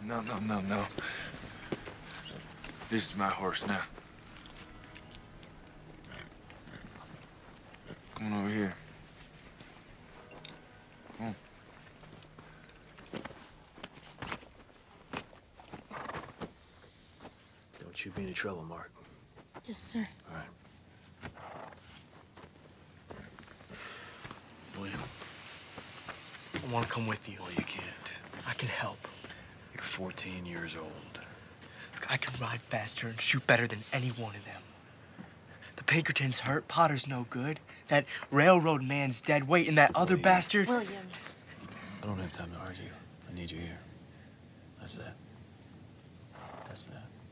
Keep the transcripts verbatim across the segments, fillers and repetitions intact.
No, no, no, no. This is my horse now. Come on over here. Come on. Don't you be any trouble, Mark. Yes, sir. All right. William. I want to come with you. Well, you can't. I can help. You're fourteen years old. Look, I can ride faster and shoot better than any one of them. The Pinkerton's hurt, Potter's no good. That railroad man's dead. Wait, and that other William. bastard... William. I don't have time to argue. I need you here. That's that. That's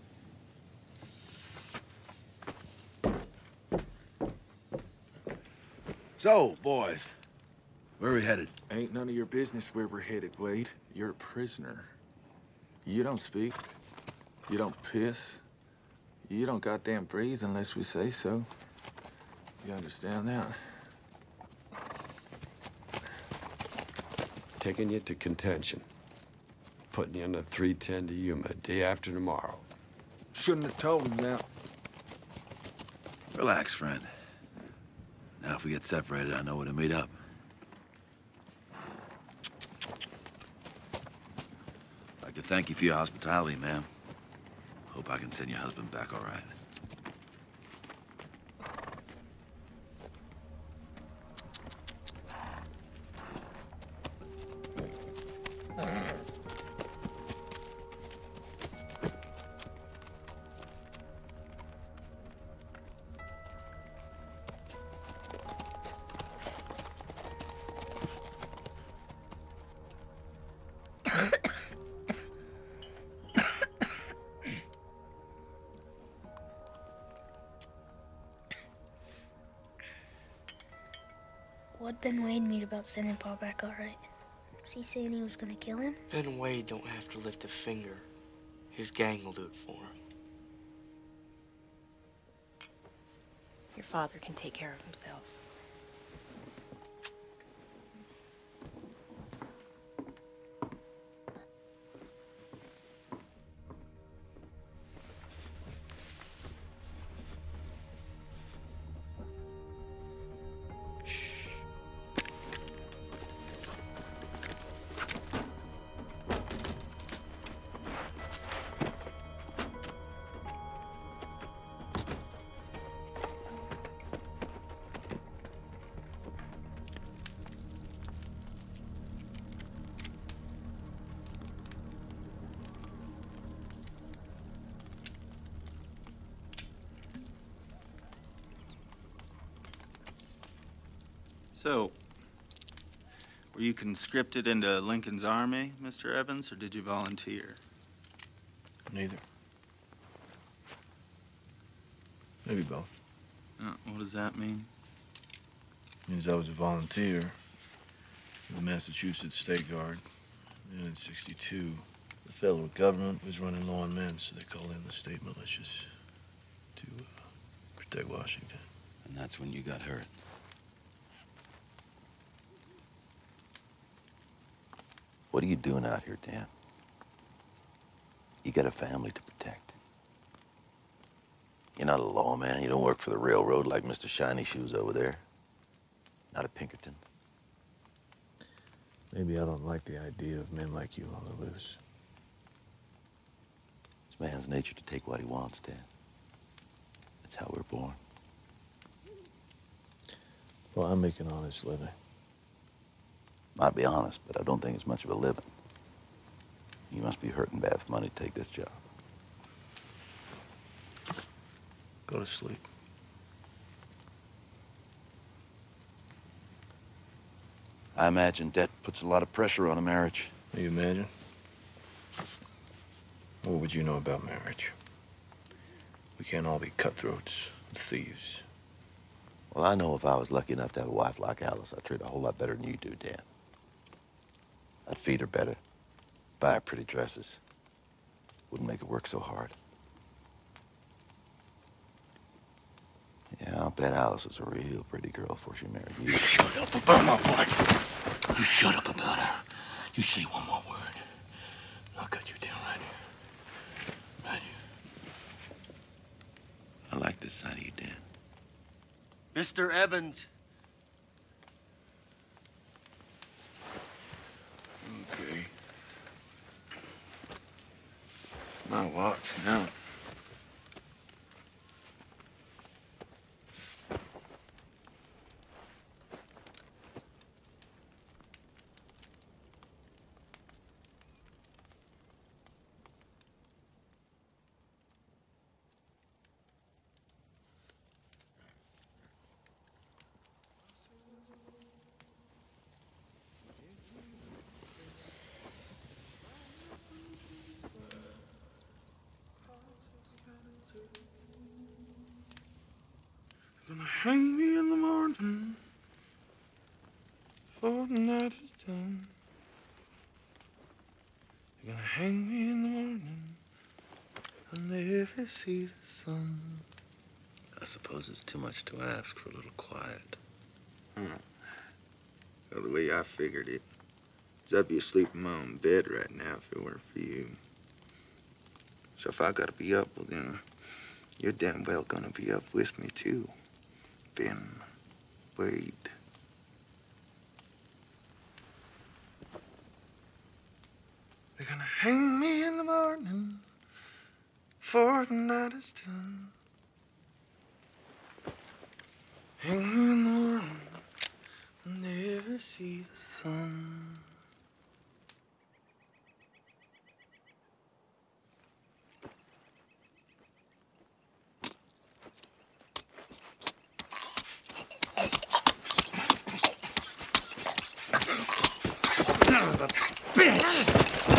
that. So, boys, where are we headed? Ain't none of your business where we're headed, Wade. You're a prisoner. You don't speak. You don't piss. You don't goddamn breathe unless we say so. You understand that? Taking you to contention. Putting you on the three ten to Yuma day after tomorrow. Shouldn't have told him that. Relax, friend. Now, if we get separated, I know where to meet up. I'd like to thank you for your hospitality, ma'am. Hope I can send your husband back all right. What'd Ben Wade mean about sending Pa back all right? Was he saying he was gonna kill him? Ben Wade don't have to lift a finger. His gang will do it for him. Your father can take care of himself. So, were you conscripted into Lincoln's army, Mister Evans, or did you volunteer? Neither. Maybe both. Uh, what does that mean? Means I was a volunteer in the Massachusetts State Guard. And in sixty-two, the federal government was running low on men, so they called in the state militias to uh, protect Washington. And that's when you got hurt. What are you doing out here, Dan? You got a family to protect. You're not a lawman. You don't work for the railroad like Mister Shiny Shoes over there. Not a Pinkerton. Maybe I don't like the idea of men like you on the loose. It's man's nature to take what he wants, Dan. That's how we're born. Well, I make an honest living. Might be honest, but I don't think it's much of a living. You must be hurting bad for money to take this job. Go to sleep. I imagine debt puts a lot of pressure on a marriage. You imagine? What would you know about marriage? We can't all be cutthroats and thieves. Well, I know if I was lucky enough to have a wife like Alice, I'd treat her a whole lot better than you do, Dan. I'd feed her better, buy her pretty dresses. Wouldn't make her work so hard. Yeah, I'll bet Alice was a real pretty girl before she married you. Shut up about my wife. You shut up about her. You say one more word, I'll cut you down right. this side of you, Dan. Mister Evans. Okay. It's my watch now. Gonna hang me in the morning before the night is done. You're gonna hang me in the morning. I'll never see the sun. I suppose it's too much to ask for a little quiet. Huh. Well, the way I figured it, is I'd be asleep in my own bed right now if it weren't for you. So if I gotta be up, well then, you're damn well gonna be up with me too. Ben Wade. They're gonna hang me in the morning before the night is done. Hang me in the morning, I'll never see the sun. Son of a bitch!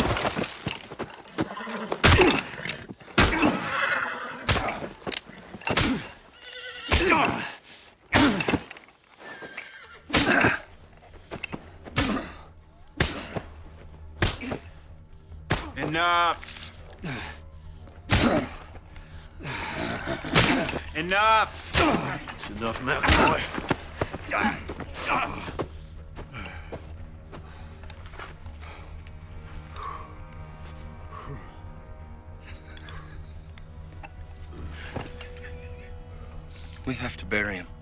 Enough! Enough! It's enough, McAvoy. We have to bury him.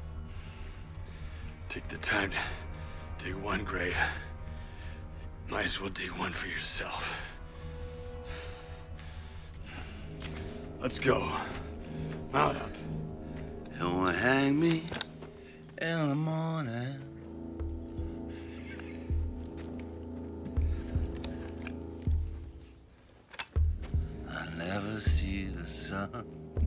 Take the time to dig one grave. Might as well dig one for yourself. Let's go. Mount up. You wanna hang me in the morning? I'll never see the sun.